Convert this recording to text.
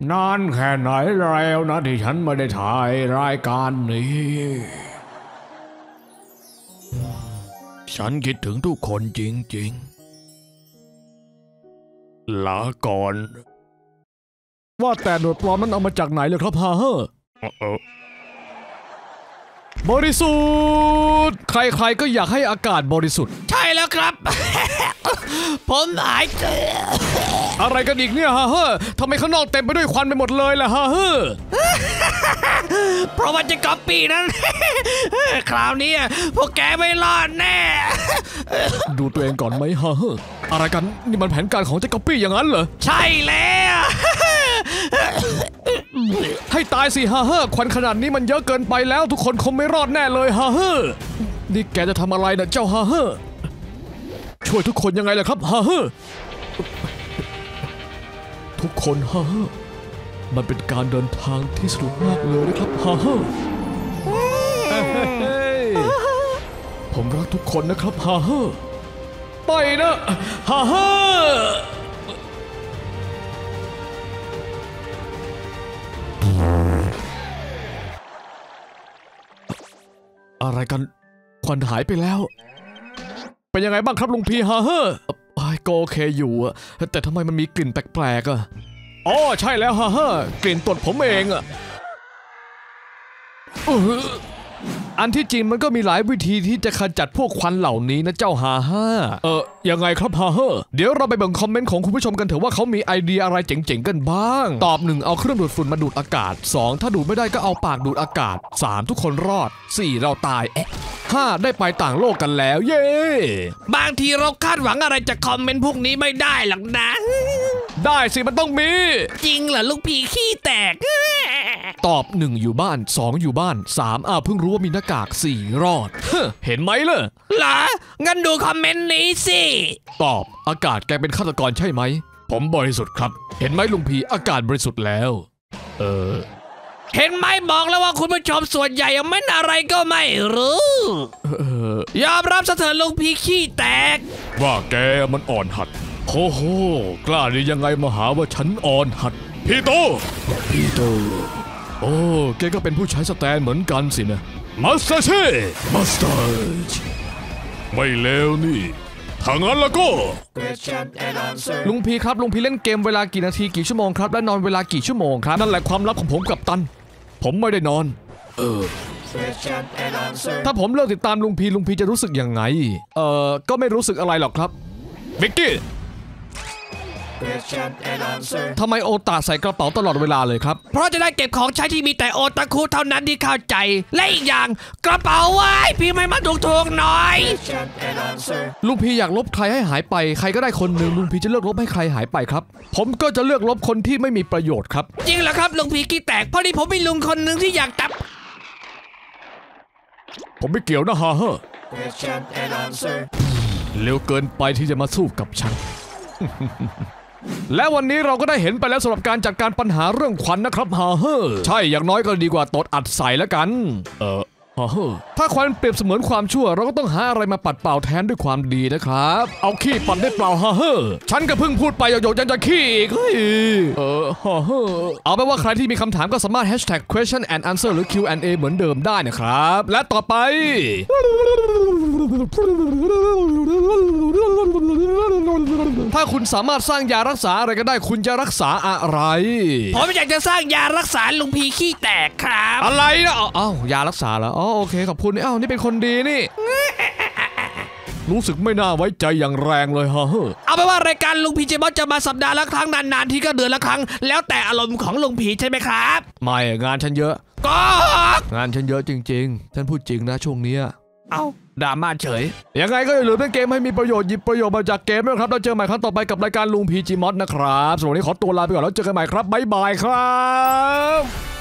นานแค่ไหนแล้วนะที่ฉันไม่ได้ถ่ายรายการนี้ฉันคิดถึงทุกคนจริงๆลาก่อนว่าแต่หนวดปลอมนั้นเอามาจากไหนเลยครับฮาเฮ้อบริสุทธิ์ใครๆก็อยากให้อากาศบริสุทธิ์ใช่แล้วครับ ผมหายใจอะไรกันอีกเนี่ยฮะเฮ้อทำไมข้างนอกเต็มไปด้วยควันไปหมดเลยล่ะฮะเฮ้อเพราะว่าจะก๊อปปี้นั้น คราวนี้พวกแกไม่รอดแน่ดูตัวเองก่อนไหมฮะเฮ้ออะไรกันนี่มันแผนการของเจ๊ก๊อปปี้อย่างนั้นเหรอใช่แล้วให้ตายสิฮะเฮ้อควันขนาดนี้มันเยอะเกินไปแล้วทุกคนคงไม่รอดแน่เลยฮะเฮ้อนี่แกจะทำอะไรนะเจ้าฮะเฮ้อช่วยทุกคนยังไงล่ะครับฮะเฮ้อทุกคนฮะเฮ้อมันเป็นการเดินทางที่สนุกมากเลยนะครับฮะเฮ้อผมรักทุกคนนะครับฮะเฮ้อไปนะฮะเฮ้ออะไรกันควันหายไปแล้วเป็นยังไงบ้างครับลุงพีฮะเฮ้อก็โอเคอยู่อะแต่ทำไมมันมีกลิ่นแปลกๆอะอ๋อใช่แล้วฮะเฮ้อกลิ่นตดผมเองอะอันที่จริงมันก็มีหลายวิธีที่จะขจัดพวกควันเหล่านี้นะเจ้าฮาฮ่ายังไงครับฮาเฮ่เดี๋ยวเราไปเบิ่งคอมเมนต์ของคุณผู้ชมกันเถอะว่าเขามีไอเดียอะไรเจ๋งๆกันบ้างตอบ1เอาเครื่องดูดฝุ่นมาดูดอากาศ2ถ้าดูดไม่ได้ก็เอาปากดูดอากาศ3ทุกคนรอด4เราตาย5ได้ไปต่างโลกกันแล้วเย้บางทีเราคาดหวังอะไรจากคอมเมนต์พวกนี้ไม่ได้หรอกนะได้สิมันต้องมีจริงเหรอลูกพี่ขี้แตกตอบ1อยู่บ้าน2อยู่บ้าน3เพิ่งรู้ว่ามีหน้ากาก4รอดเห็นไหมล่ะเหรองั้นดูคอมเมนต์นี้สิตอบอากาศแกเป็นฆาตกรใช่ไหมผมบริสุทธิ์ครับเห็นไหมลุงพีอากาศบริสุทธิ์แล้วเห็นไหมบอกแล้วว่าคุณผู้ชมส่วนใหญ่ยังไม่อะไรก็ไม่รู้ยอมรับซะเถอะลุงพีขี้แตกว่าแกมันอ่อนหัดโอ้โหกล้าได้ยังไงมาหาว่าฉันอ่อนหัดพี่โตโอ้แกก็เป็นผู้ใช้สแตนเหมือนกันสินะมาสเตอร์เช่มาสเตอร์ไม่เลวนี่ถ้างั้นแล้วก็ลุงพีครับลุงพีเล่นเกมเวลากี่นาทีกี่ชั่วโมงครับและนอนเวลากี่ชั่วโมงครับนั่นแหละความลับของผมกับตันผมไม่ได้นอนถ้าผมเลิกติดตามลุงพีจะรู้สึกยังไงก็ไม่รู้สึกอะไรหรอกครับวิกกี้ทำไมโอตาใส่กระเป๋าตลอดเวลาเลยครับเพราะจะได้เก็บของใช้ที่มีแต่โอตาคุเท่านั้นที่เข้าใจและอีกอย่างกระเป๋าไว้พี่ไม่มาถูกๆหน่อยลุงพีอยากลบใครให้หายไปใครก็ได้คนหนึ่งลุงพีจะเลือกลบให้ใครหายไปครับผมก็จะเลือกลบคนที่ไม่มีประโยชน์ครับจริงเหรอครับลุงพีขี้แตกพอดีผมมีลุงคนหนึ่งที่อยากจับผมไม่เกี่ยวนะฮะเฮ้อเร็วเกินไปที่จะมาสู้กับฉัน และวันนี้เราก็ได้เห็นไปแล้วสำหรับการจัดการปัญหาเรื่องควันนะครับฮาเฮ้อใช่อย่างน้อยก็ดีกว่าตดอัดใส่แล้วกันฮาเฮ้อถ้าควันเปรียบเสมือนความชั่วเราก็ต้องหาอะไรมาปัดเป่าแทนด้วยความดีนะครับเอาขี้ปัดได้เปล่าฮาเฮ้อฉันก็เพิ่งพูดไปหยกๆยังจะขี้อีกเฮ้ยฮาเฮ้อเอาเป็นว่าใครที่มีคำถามก็สามารถ #question and answer หรือ Q&A เหมือนเดิมได้นะครับและต่อไปถ้าคุณสามารถสร้างยารักษาอะไรก็ได้คุณจะรักษาอะไรผมอยากจะสร้างยารักษาลุงพีขี้แตกครับอะไรนะยารักษาแล้วโอเคขอบคุณนี่เป็นคนดีนี่ รู้สึกไม่น่าไว้ใจอย่างแรงเลยฮะเอาไปว่ารายการลุงพีเจมอสจะมาสัปดาห์ละครั้งนานๆที่ก็เดือนละครั้งแล้วแต่อารมณ์ของลุงพีใช่ไหมครับไม่งานฉันเยอะก็งานฉันเยอะจริงๆฉันพูดจริงนะช่วงนี้ดราม่าเฉยยังไงก็อย่าลืมเล่นเกมให้มีประโยชน์หยิบประโยชน์มาจากเกมด้วยครับแล้วเจอใหม่ครั้งต่อไปกับรายการลุงพีจีมอสนะครับสำหรับวันนี้ขอตัวลาไปก่อนแล้วเจอกันใหม่ครับบ๊ายบายครับ